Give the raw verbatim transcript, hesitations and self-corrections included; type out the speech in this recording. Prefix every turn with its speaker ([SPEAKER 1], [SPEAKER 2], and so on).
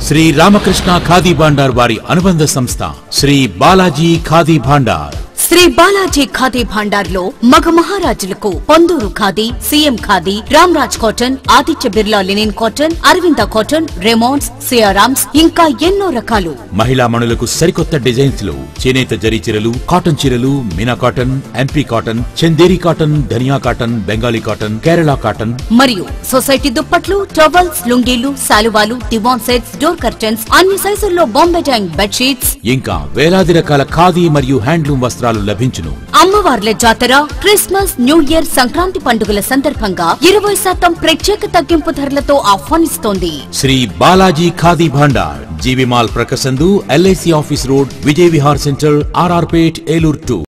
[SPEAKER 1] శ్రీ రామకృష్ణ ఖాదీ భాండార్ వారి అనుబంధ సంస్థ శ్రీ బాలాజీ ఖాదీ భాండార్.
[SPEAKER 2] శ్రీ బాలాజీ ఖాదీ భాండార్ లో మగ మహారాజులకు Ponduru khadi, CM khadi, Ramraj cotton, Aditya Birla linen cotton, Arvind cotton, Raymonds, Siyarams ఇంకా ఎన్నో రకాలు.
[SPEAKER 1] మహిళా మణులకు సరికొత్త డిజైన్స్ లో చేనేత జరీ చీరలు, కాటన్ చీరలు, Meena cotton, MP cotton, Chanderi cotton, ధనియా cotton, Bengali cotton, Kerala cotton
[SPEAKER 2] మరియు సొసైటీ దుప్పట్లు, టవల్స్, లుంగీలు, శాలువాలు, దివాన్ సెట్స్, డోర్ కర్టన్స్, అన్ని సైజుల్లో బాంబే డ్యాంగ్ బెడ్షీట్స్ ఇంకా
[SPEAKER 1] వేలాది రకాల ఖాదీ మరియు హ్యాండ్లూమ్ వస్త్రాలు లభించును.
[SPEAKER 2] అమ్మవార్ల జాతర, క్రిస్మస్, న్యూ ఇయర్, సంక్రాంతి పండుగల సందర్భంగా ఇరవై శాతం ప్రత్యేక తగ్గింపు ధరలతో ఆహ్వానిస్తోంది.
[SPEAKER 1] శ్రీ బాలాజీ ఖాదీ భాండార్, జీవి మాల్ ప్రకసందు, LIC office road, Vijay Vihar centre, RR Pet, Eluru two.